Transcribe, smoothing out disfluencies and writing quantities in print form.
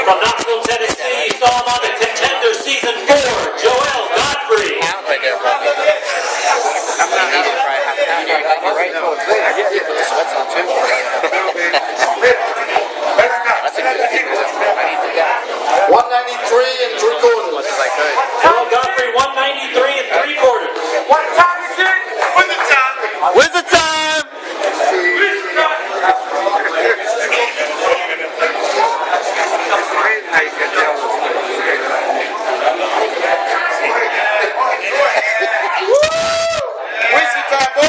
From Knoxville, Tennessee, you saw him on the Contender Season 4, Joel Godfrey. That's a good thing. I need to do that. 193 and 3/4. As much as I could. Joel Godfrey, 193 and 3/4. What time is it? When's the time? When's the time? When's the time?